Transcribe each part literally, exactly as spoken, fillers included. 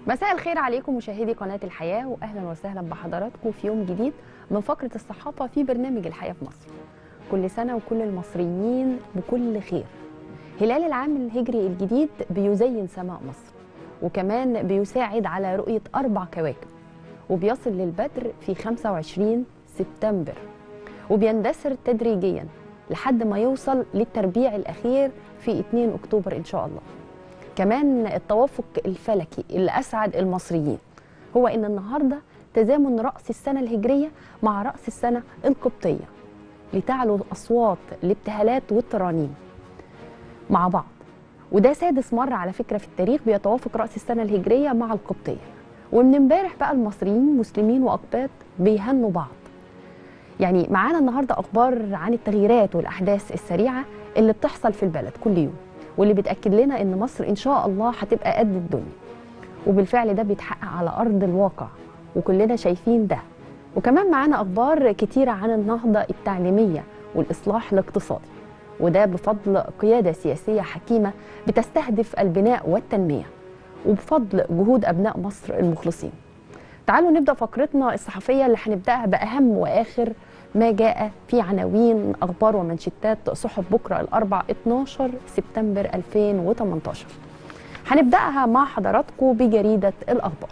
مساء الخير عليكم مشاهدي قناة الحياة، وأهلا وسهلا بحضراتكم في يوم جديد من فقرة الصحافة في برنامج الحياة في مصر. كل سنة وكل المصريين بكل خير. هلال العام الهجري الجديد بيزين سماء مصر، وكمان بيساعد على رؤية أربع كواكب، وبيصل للبدر في خمسة وعشرين سبتمبر، وبيندثر تدريجيا لحد ما يوصل للتربيع الأخير في اثنين أكتوبر إن شاء الله. كمان التوافق الفلكي اللي أسعد المصريين هو إن النهاردة تزامن رأس السنة الهجرية مع رأس السنة القبطية، لتعلو أصوات الابتهالات والترانيم مع بعض. وده سادس مرة على فكرة في التاريخ بيتوافق رأس السنة الهجرية مع القبطية. ومن امبارح بقى المصريين مسلمين وأقباط بيهنوا بعض. يعني معانا النهاردة أخبار عن التغييرات والأحداث السريعة اللي بتحصل في البلد كل يوم، واللي بتأكد لنا إن مصر إن شاء الله هتبقى قد الدنيا. وبالفعل ده بيتحقق على أرض الواقع وكلنا شايفين ده. وكمان معانا أخبار كتيرة عن النهضة التعليمية والإصلاح الاقتصادي، وده بفضل قيادة سياسية حكيمة بتستهدف البناء والتنمية، وبفضل جهود أبناء مصر المخلصين. تعالوا نبدأ فقرتنا الصحفية اللي هنبدأها بأهم وآخر ما جاء في عناوين أخبار ومنشطات صحف بكرة الأربع اتناشر سبتمبر ألفين وثمانية عشر. هنبدأها مع حضراتكم بجريدة الأخبار.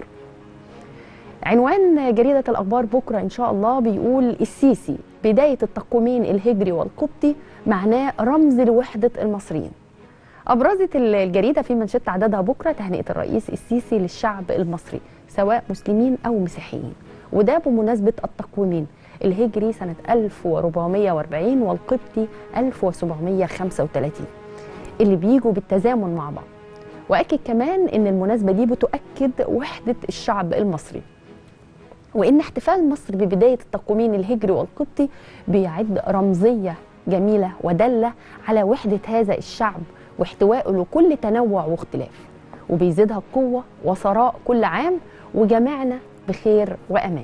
عنوان جريدة الأخبار بكرة إن شاء الله بيقول: السيسي بداية التقويمين الهجري والقبطي معناه رمز لوحدة المصريين. أبرزت الجريدة في منشط عددها بكرة تهنئة الرئيس السيسي للشعب المصري سواء مسلمين أو مسيحيين، وده بمناسبة التقويمين الهجري سنة ألف وأربعمائة وأربعين والقبطي ألف وسبعمائة وخمسة وثلاثين اللي بيجوا بالتزامن مع بعض. وأكد كمان إن المناسبة دي بتؤكد وحدة الشعب المصري، وإن احتفال مصر ببداية التقويمين الهجري والقبطي بيعد رمزية جميلة ودالة على وحدة هذا الشعب واحتوائه لكل تنوع واختلاف، وبيزيدها قوة وثراء كل عام وجمعنا بخير وأمان.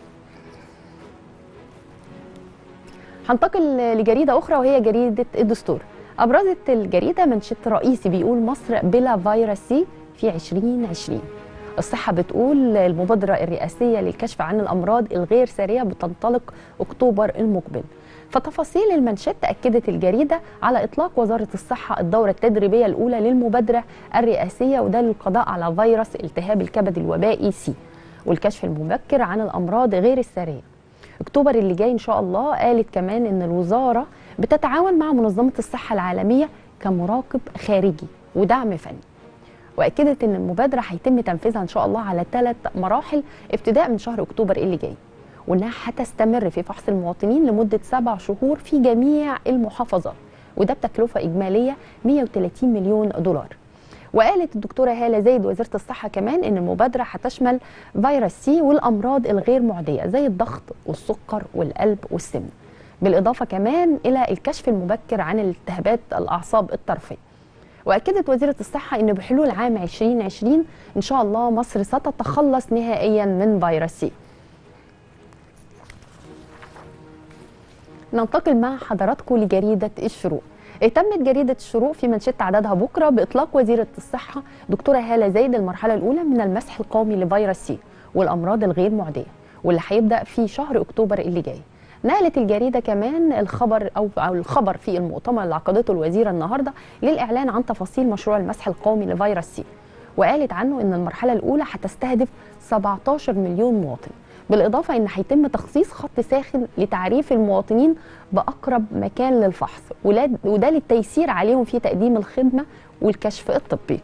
هنتقل لجريدة أخرى وهي جريدة الدستور. أبرزت الجريدة منشط رئيسي بيقول: مصر بلا فيروس سي في عشرين عشرين. الصحة بتقول المبادرة الرئاسية للكشف عن الأمراض الغير سارية بتنطلق أكتوبر المقبل. فتفاصيل المنشط أكدت الجريدة على إطلاق وزارة الصحة الدورة التدريبية الأولى للمبادرة الرئاسية، وده للقضاء على فيروس التهاب الكبد الوبائي سي والكشف المبكر عن الأمراض غير السارية أكتوبر اللي جاي إن شاء الله. قالت كمان إن الوزارة بتتعاون مع منظمة الصحة العالمية كمراقب خارجي ودعم فني. وأكدت إن المبادرة هيتم تنفيذها إن شاء الله على ثلاث مراحل ابتداء من شهر أكتوبر اللي جاي، وإنها هتستمر في فحص المواطنين لمدة سبع شهور في جميع المحافظات، وده بتكلفة إجمالية مئة وثلاثين مليون دولار. وقالت الدكتورة هالة زايد وزيرة الصحة كمان إن المبادرة هتشمل فيروس سي والأمراض الغير معدية زي الضغط والسكر والقلب والسمنة، بالإضافة كمان إلى الكشف المبكر عن التهابات الأعصاب الطرفية. وأكدت وزيرة الصحة إن بحلول عام عشرين عشرين إن شاء الله مصر ستتخلص نهائيا من فيروس سي. ننتقل مع حضراتكم لجريدة الشروق. اهتمت جريدة الشروق في منشط عددها بكرة بإطلاق وزيرة الصحة دكتورة هالة زايد المرحلة الأولى من المسح القومي لفيروس سي والأمراض الغير معدية، واللي هيبدأ في شهر أكتوبر اللي جاي. نقلت الجريدة كمان الخبر أو أو الخبر في المؤتمر اللي عقدته الوزيرة النهاردة للإعلان عن تفاصيل مشروع المسح القومي لفيروس سي، وقالت عنه إن المرحلة الأولى هتستهدف سبعة عشر مليون مواطن، بالإضافة إن هيتم تخصيص خط ساخن لتعريف المواطنين بأقرب مكان للفحص، وده للتيسير عليهم في تقديم الخدمة والكشف الطبي.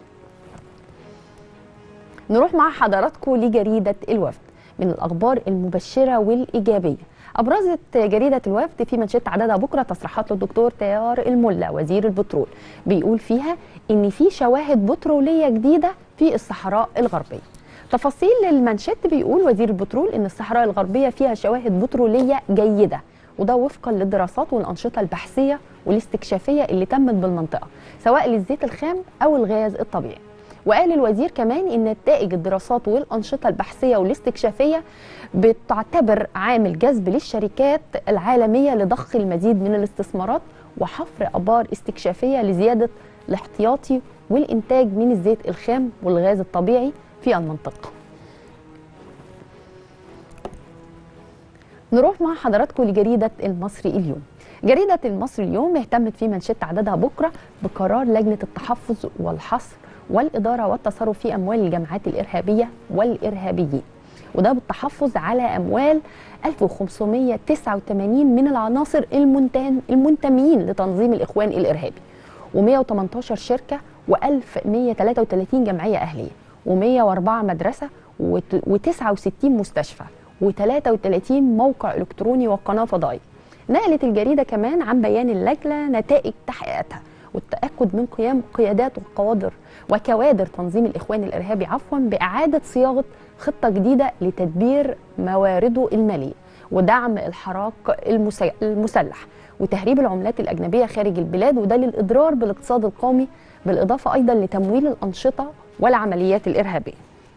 نروح مع حضراتكم لجريدة الوفد من الأخبار المبشرة والإيجابية. أبرزت جريدة الوفد في منشط عددها بكرة تصريحات للدكتور تيار الملا وزير البترول، بيقول فيها إن في شواهد بترولية جديدة في الصحراء الغربية. تفاصيل المنشط بيقول وزير البترول إن الصحراء الغربية فيها شواهد بترولية جيدة، وده وفقا للدراسات والأنشطة البحثية والاستكشافية اللي تمت بالمنطقة سواء للزيت الخام أو الغاز الطبيعي. وقال الوزير كمان إن نتائج الدراسات والأنشطة البحثية والاستكشافية بتعتبر عامل جذب للشركات العالمية لضخ المزيد من الاستثمارات وحفر آبار استكشافية لزيادة الاحتياطي والإنتاج من الزيت الخام والغاز الطبيعي في المنطقة. نروح مع حضراتكم لجريدة المصري اليوم. جريدة المصري اليوم اهتمت في منشط عددها بكرة بقرار لجنة التحفظ والحصر والإدارة والتصرف في أموال الجماعات الإرهابية والإرهابيين، وده بالتحفظ على أموال ألف وخمسمائة وتسعة وثمانين من العناصر المنتمين لتنظيم الإخوان الإرهابي، ومائة وثمانية عشر شركة، وألف ومائة وثلاثة وثلاثين جمعية أهلية، ومائة وأربعة مدرسة، وتسعة وستين مستشفى، وثلاثة وثلاثين موقع إلكتروني وقناة فضائية. نقلت الجريدة كمان عن بيان اللجنة نتائج تحقيقاتها والتأكد من قيام قيادات وقوادر وكوادر تنظيم الإخوان الإرهابي عفوا بإعادة صياغة خطة جديدة لتدبير موارده المالية ودعم الحراك المسلح وتهريب العملات الأجنبية خارج البلاد، وده للإضرار بالاقتصاد القومي، بالإضافة أيضا لتمويل الأنشطة والعمليات الإرهابية.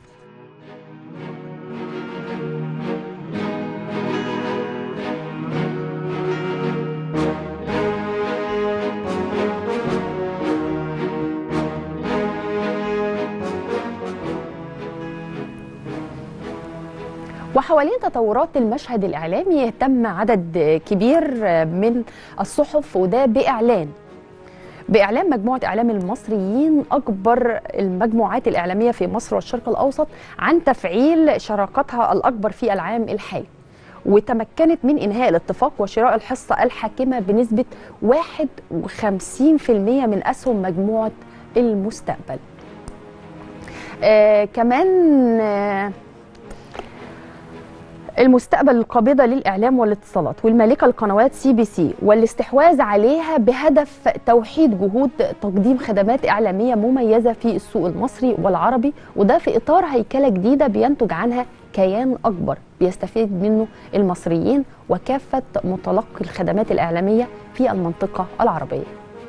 وحوالين تطورات المشهد الإعلامي يهتم عدد كبير من الصحف، وده بإعلان بإعلان مجموعة إعلام المصريين أكبر المجموعات الإعلامية في مصر والشرق الأوسط عن تفعيل شراكتها الأكبر في العام الحالي، وتمكنت من إنهاء الاتفاق وشراء الحصة الحاكمة بنسبة واحد وخمسين بالمئة من أسهم مجموعة المستقبل. آه كمان آه المستقبل القابضة للإعلام والاتصالات والمالكة القنوات سي بي سي والاستحواذ عليها بهدف توحيد جهود تقديم خدمات إعلامية مميزة في السوق المصري والعربي، وده في إطار هيكلة جديدة بينتج عنها كيان أكبر بيستفيد منه المصريين وكافة متلقي الخدمات الإعلامية في المنطقة العربية.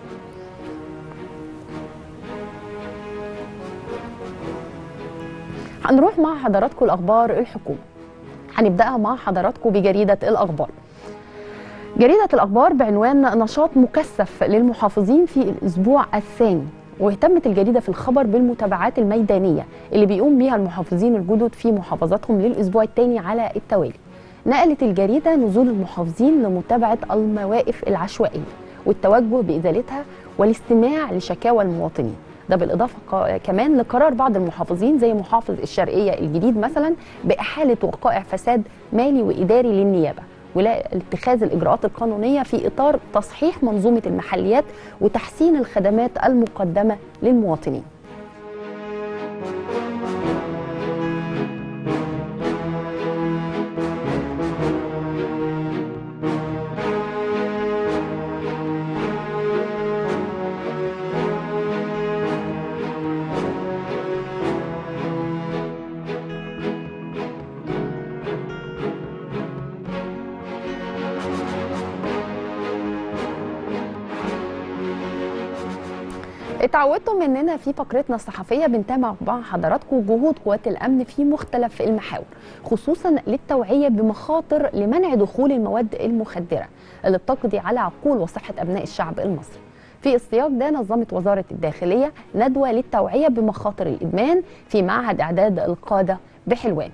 هنروح مع حضراتكم الأخبار الحكومة. هنبدأها مع حضراتكم بجريدة الأخبار. جريدة الأخبار بعنوان نشاط مكثف للمحافظين في الأسبوع الثاني، واهتمت الجريدة في الخبر بالمتابعات الميدانية اللي بيقوم بها المحافظين الجدد في محافظاتهم للأسبوع الثاني على التوالي. نقلت الجريدة نزول المحافظين لمتابعة المواقف العشوائية والتوجه بإزالتها والاستماع لشكاوى المواطنين، ده بالإضافة كمان لقرار بعض المحافظين زي محافظ الشرقية الجديد مثلا بإحالة وقائع فساد مالي وإداري للنيابة ولاتخاذ الإجراءات القانونية في إطار تصحيح منظومة المحليات وتحسين الخدمات المقدمة للمواطنين. اتعودتم مننا في فقرتنا الصحفية بنتابع مع حضراتكم جهود قوات الأمن في مختلف المحاور، خصوصا للتوعية بمخاطر لمنع دخول المواد المخدرة اللي بتقضي على عقول وصحة أبناء الشعب المصري. في السياق ده نظمت وزارة الداخلية ندوة للتوعية بمخاطر الإدمان في معهد إعداد القادة بحلوان.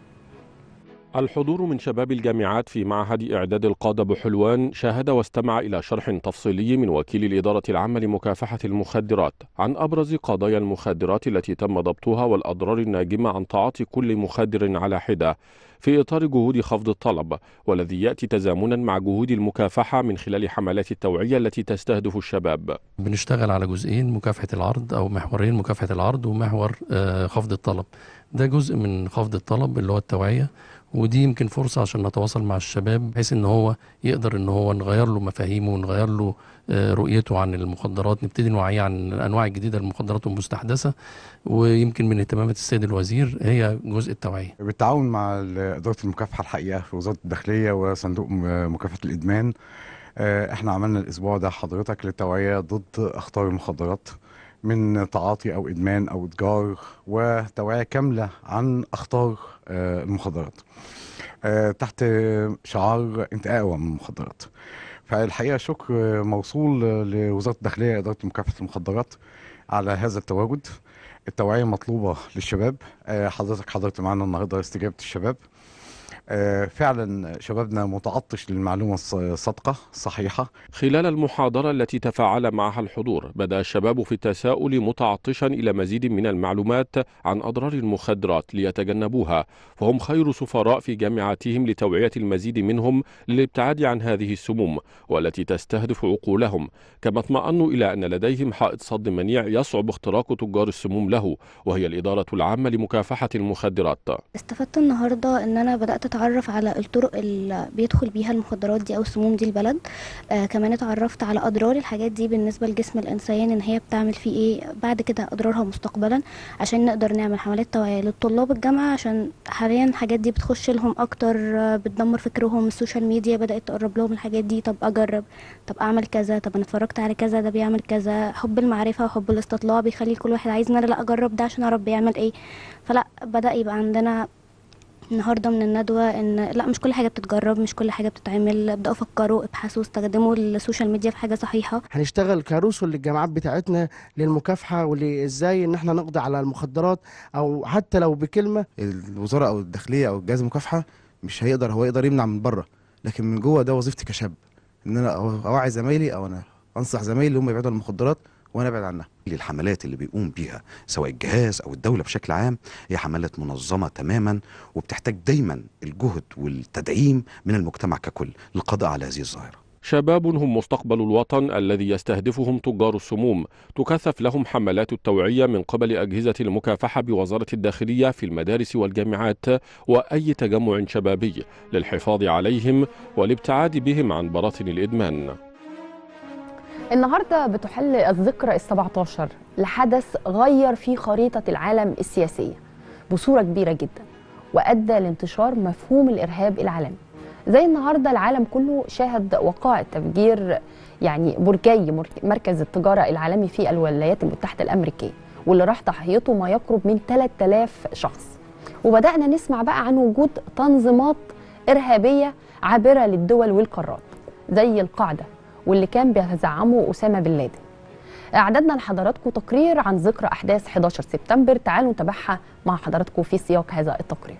الحضور من شباب الجامعات في معهد إعداد القادة بحلوان شاهد واستمع إلى شرح تفصيلي من وكيل الإدارة العامة لمكافحة المخدرات عن أبرز قضايا المخدرات التي تم ضبطها والأضرار الناجمة عن تعاطي كل مخدر على حدة في إطار جهود خفض الطلب، والذي يأتي تزامنا مع جهود المكافحة من خلال حملات التوعية التي تستهدف الشباب. بنشتغل على جزئين، مكافحة العرض أو محورين، مكافحة العرض ومحور خفض الطلب. ده جزء من خفض الطلب اللي هو التوعية، ودي يمكن فرصة عشان نتواصل مع الشباب بحيث ان هو يقدر ان هو نغير له مفاهيمه ونغير له رؤيته عن المخدرات، نبتدي نوعيه عن الانواع الجديدة للمخدرات المستحدثة. ويمكن من اهتمامات السيد الوزير هي جزء التوعية بالتعاون مع إدارة المكافحة الحقيقة في وزارة الداخلية وصندوق مكافحة الإدمان. احنا عملنا الاسبوع ده حضرتك للتوعية ضد اخطار المخدرات من تعاطي او ادمان او اتجار، وتوعية كاملة عن اخطار المخدرات تحت شعار انت اقوى من المخدرات. فالحقيقة شكر موصول لوزارة الداخلية إدارة مكافحة المخدرات على هذا التواجد. التوعية مطلوبة للشباب. حضرتك حضرت معنا النهاردة استجابة الشباب. فعلا شبابنا متعطش للمعلومة الصادقة الصحيحة. خلال المحاضرة التي تفاعل معها الحضور بدأ الشباب في التساؤل متعطشا إلى مزيد من المعلومات عن أضرار المخدرات ليتجنبوها، فهم خير سفراء في جامعاتهم لتوعية المزيد منهم للابتعاد عن هذه السموم والتي تستهدف عقولهم، كما اطمأنوا إلى أن لديهم حائط صد منيع يصعب اختراق تجار السموم له، وهي الإدارة العامة لمكافحة المخدرات. استفدت النهاردة أن أنا بدأت اتعرف على الطرق اللي بيدخل بيها المخدرات دي او السموم دي البلد. آه كمان اتعرفت على اضرار الحاجات دي بالنسبه لجسم الانسان، ان هي بتعمل فيه ايه بعد كده، اضرارها مستقبلا، عشان نقدر نعمل حملات توعيه للطلاب الجامعه، عشان حاليا الحاجات دي بتخش لهم اكتر، آه بتدمر فكرهم. السوشيال ميديا بدات تقرب لهم الحاجات دي، طب اجرب، طب اعمل كذا، طب انا اتفرجت على كذا ده بيعمل كذا. حب المعرفه وحب الاستطلاع بيخلي كل واحد عايز ان انا لا اجرب ده عشان اعرف بيعمل ايه. فلا بدا يبقى عندنا النهارده من الندوه ان لا، مش كل حاجه بتتجرب، مش كل حاجه بتتعمل. ابداوا فكروا، ابحثوا، استخدموا السوشيال ميديا في حاجه صحيحه. هنشتغل كرسل للجامعات بتاعتنا للمكافحه ولازاي ان احنا نقضي على المخدرات، او حتى لو بكلمه. الوزاره او الداخليه او جهاز المكافحه مش هيقدر، هو يقدر يمنع من بره، لكن من جوه ده وظيفتي كشاب، ان انا اوعي زمايلي او انا انصح زمايلي اللي هم يبعدوا عن المخدرات وانا ابعد عنها. الحملات اللي بيقوم بيها سواء الجهاز او الدوله بشكل عام هي حملات منظمه تماما، وبتحتاج دايما الجهد والتدعيم من المجتمع ككل للقضاء على هذه الظاهره. شباب هم مستقبل الوطن الذي يستهدفهم تجار السموم، تكثف لهم حملات التوعية من قبل أجهزة المكافحة بوزارة الداخلية في المدارس والجامعات وأي تجمع شبابي للحفاظ عليهم والابتعاد بهم عن براثن الإدمان. النهارده بتحل الذكرى السبعة عشر لحدث غير في خريطة العالم السياسية بصورة كبيرة جدا، وأدى لانتشار مفهوم الإرهاب العالمي. زي النهارده العالم كله شاهد وقائع تفجير يعني برجي مركز التجارة العالمي في الولايات المتحدة الأمريكية، واللي راح ضحيته ما يقرب من ثلاثة آلاف شخص. وبدأنا نسمع بقى عن وجود تنظيمات إرهابية عابرة للدول والقارات زي القاعدة، واللي كان بيزعمه أسامة بن لادن. أعددنا لحضراتكم تقرير عن ذكرى أحداث أحد عشر سبتمبر، تعالوا نتابعها مع حضراتكم في سياق هذا التقرير.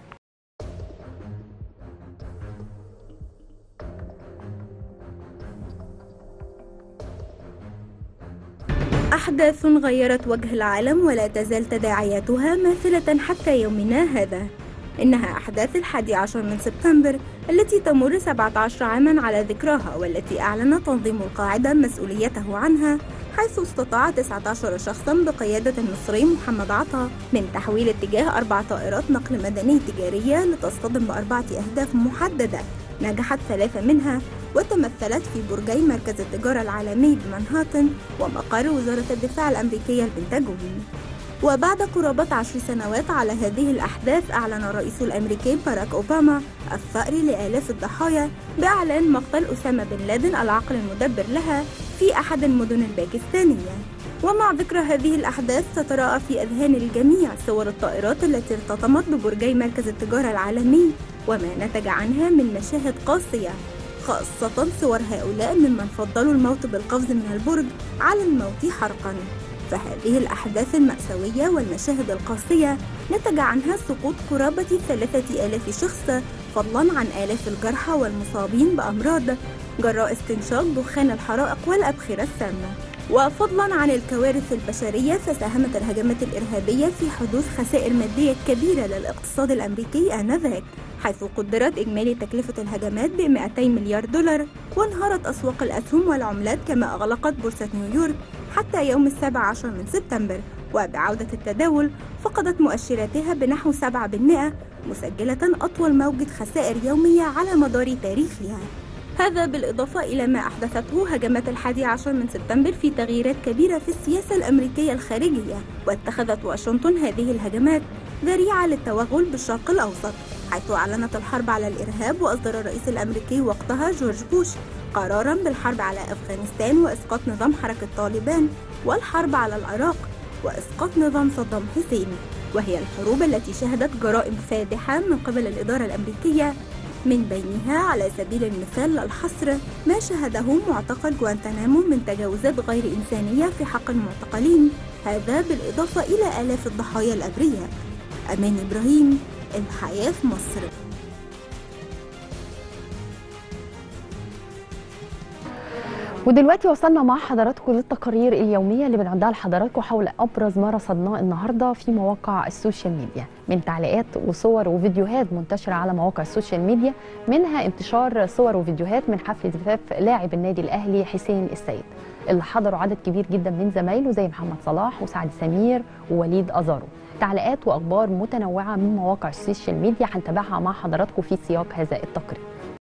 أحداث غيرت وجه العالم ولا تزال تداعياتها ماثلة حتى يومنا هذا. إنها أحداث الحادي عشر من سبتمبر التي تمر سبعة عشر عاما على ذكراها، والتي أعلن تنظيم القاعدة مسؤوليته عنها، حيث استطاع تسعة عشر شخصا بقيادة المصري محمد عطا من تحويل اتجاه أربع طائرات نقل مدني تجارية لتصطدم بأربعة أهداف محددة، نجحت ثلاثة منها وتمثلت في برجي مركز التجارة العالمي بمنهاتن ومقر وزارة الدفاع الأمريكية البنتاجون. وبعد قرابة عشر سنوات على هذه الأحداث، أعلن الرئيس الأمريكي باراك أوباما الثأر لآلاف الضحايا بإعلان مقتل أسامة بن لادن العقل المدبر لها في أحد المدن الباكستانية. ومع ذكرى هذه الأحداث تتراءى في أذهان الجميع صور الطائرات التي ارتطمت ببرجي مركز التجارة العالمي وما نتج عنها من مشاهد قاسية، خاصة صور هؤلاء ممن فضلوا الموت بالقفز من البرج على الموت حرقاً. فهذه الأحداث المأساوية والمشاهد القاسية نتج عنها سقوط قرابة ثلاثة آلاف شخص، فضلاً عن آلاف الجرحى والمصابين بأمراض جراء استنشاق دخان الحرائق والأبخرة السامة. وفضلاً عن الكوارث البشرية، فساهمت الهجمات الإرهابية في حدوث خسائر مادية كبيرة للاقتصاد الأمريكي آنذاك، حيث قدرت إجمالي تكلفة الهجمات ب مئتي مليار دولار، وانهارت أسواق الأسهم والعملات كما أغلقت بورصة نيويورك حتى يوم السابع عشر من سبتمبر. وبعودة التداول فقدت مؤشراتها بنحو سبعة بالمئة، مسجلة أطول موجة خسائر يومية على مدار تاريخها. هذا بالإضافة إلى ما أحدثته هجمات الحادي عشر من سبتمبر في تغييرات كبيرة في السياسة الأمريكية الخارجية، واتخذت واشنطن هذه الهجمات ذريعة للتوغل بالشرق الأوسط، حيث أعلنت الحرب على الإرهاب. وأصدر الرئيس الأمريكي وقتها جورج بوش قراراً بالحرب على أفغانستان وإسقاط نظام حركة طالبان، والحرب على العراق وإسقاط نظام صدام حسين، وهي الحروب التي شهدت جرائم فادحة من قبل الإدارة الأمريكية من بينها على سبيل المثال لا الحصر ما شهده معتقل جوانتانامو من تجاوزات غير إنسانية في حق المعتقلين، هذا بالإضافة إلى آلاف الضحايا الأبرياء. أمان إبراهيم، الحياة في مصر. ودلوقتي وصلنا مع حضراتكم للتقارير اليومية اللي بنعدها لحضراتكم حول أبرز ما رصدناه النهاردة في مواقع السوشيال ميديا من تعليقات وصور وفيديوهات منتشرة على مواقع السوشيال ميديا، منها انتشار صور وفيديوهات من حفل زفاف لاعب النادي الأهلي حسين السيد اللي حضروا عدد كبير جدا من زمايله زي محمد صلاح وسعد سمير ووليد أزارو. تعليقات وأخبار متنوعة من مواقع السوشيال ميديا هنتابعها مع حضراتكم في سياق هذا التقرير.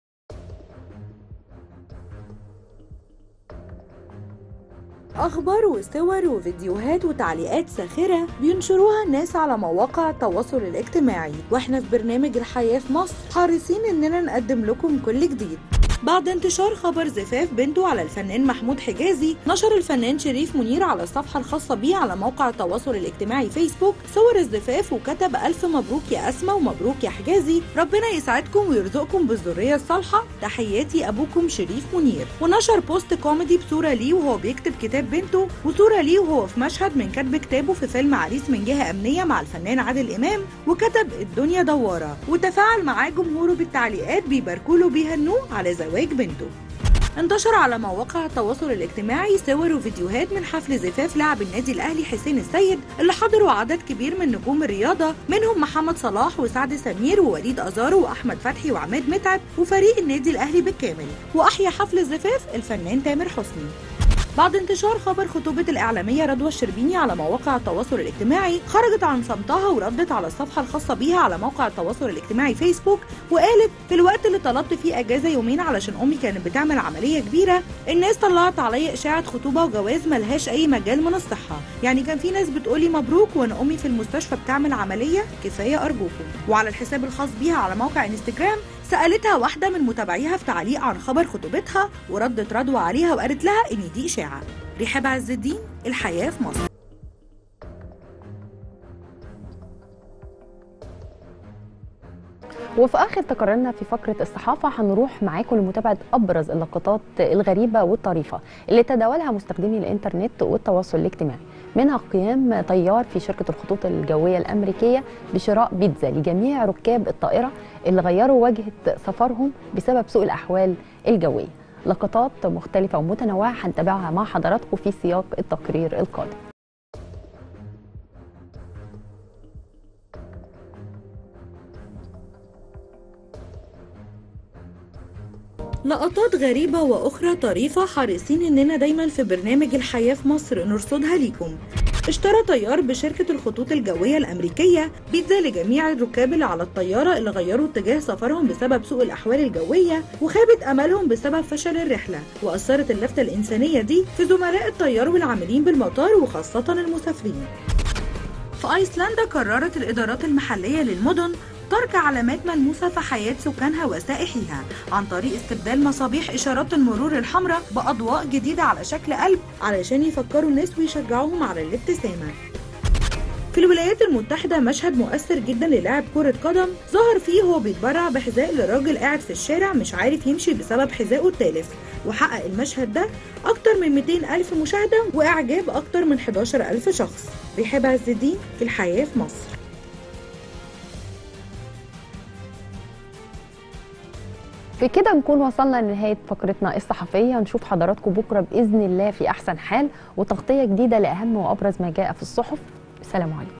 أخبار وصور وفيديوهات وتعليقات ساخرة بينشروها الناس على مواقع التواصل الاجتماعي، واحنا في برنامج الحياة في مصر حريصين اننا نقدم لكم كل جديد. بعد انتشار خبر زفاف بنته على الفنان محمود حجازي، نشر الفنان شريف منير على الصفحة الخاصة بيه على موقع التواصل الاجتماعي فيسبوك صور الزفاف وكتب ألف مبروك يا أسمى ومبروك يا حجازي، ربنا يسعدكم ويرزقكم بالذرية الصالحة، تحياتي أبوكم شريف منير. ونشر بوست كوميدي بصورة ليه وهو بيكتب كتاب بنته، وصورة ليه وهو في مشهد من كتب كتابه في فيلم عريس من جهة أمنية مع الفنان عادل إمام، وكتب الدنيا دوارة، وتفاعل معاه جمهوره بالتعليقات بيباركوله بيهنوه على زواج بنته. انتشر على مواقع التواصل الاجتماعي صور وفيديوهات من حفل زفاف لاعب النادي الأهلي حسين السيد اللي حضروا عدد كبير من نجوم الرياضة، منهم محمد صلاح وسعد سمير ووليد أزارو وأحمد فتحي وعماد متعب وفريق النادي الأهلي بالكامل. وأحيا حفل الزفاف الفنان تامر حسني. بعد انتشار خبر خطوبة الإعلامية رضوى الشربيني على مواقع التواصل الاجتماعي، خرجت عن صمتها وردت على الصفحة الخاصة بيها على موقع التواصل الاجتماعي فيسبوك، وقالت في الوقت اللي طلبت فيه أجازة يومين علشان أمي كانت بتعمل عملية كبيرة، الناس طلعت عليا إشاعة خطوبة وجواز ملهاش أي مجال من الصحة، يعني كان في ناس بتقولي مبروك وأنا أمي في المستشفى بتعمل عملية، كفاية أرجوكم. وعلى الحساب الخاص بيها على موقع انستجرام سألتها واحدة من متابعيها في تعليق عن خبر خطوبتها، وردت رضوى عليها وقالت لها إن دي إشاعة. رحاب عز الدين، الحياة في مصر. وفي آخر تقريرنا في فقرة الصحافة هنروح معاكم لمتابعة أبرز اللقطات الغريبة والطريفة اللي تداولها مستخدمي الإنترنت والتواصل الاجتماعي، منها قيام طيار في شركة الخطوط الجوية الأمريكية بشراء بيتزا لجميع ركاب الطائرة اللي غيروا وجهة سفرهم بسبب سوء الأحوال الجوية. لقطات مختلفة ومتنوعة هنتابعها مع حضراتكم في سياق التقرير القادم. لقطات غريبة وأخرى طريفة حريصين إننا دايما في برنامج الحياة في مصر نرصدها ليكم. اشترى طيار بشركة الخطوط الجوية الأمريكية بيتزا لجميع الركاب اللي على الطيارة اللي غيروا اتجاه سفرهم بسبب سوء الأحوال الجوية وخابت أملهم بسبب فشل الرحلة، وأثرت اللفتة الإنسانية دي في زملاء الطيار والعاملين بالمطار وخاصة المسافرين. في أيسلندا قررت الإدارات المحلية للمدن ترك علامات ملموسة في حياة سكانها وسائحيها عن طريق استبدال مصابيح إشارات المرور الحمراء بأضواء جديدة على شكل قلب علشان يفكروا الناس ويشجعوهم على الابتسامة. في الولايات المتحدة مشهد مؤثر جدا للاعب كرة قدم ظهر فيه هو بيتبرع بحذاء لراجل قاعد في الشارع مش عارف يمشي بسبب حذائه التالف، وحقق المشهد ده أكتر من مئتين ألف مشاهدة وإعجاب أكتر من حداشر ألف شخص. رحاب عز الدين، الحياة في مصر. في كده نكون وصلنا لنهاية فقرتنا الصحفية، نشوف حضراتكم بكرة بإذن الله في أحسن حال وتغطية جديدة لأهم وأبرز ما جاء في الصحف. السلام عليكم.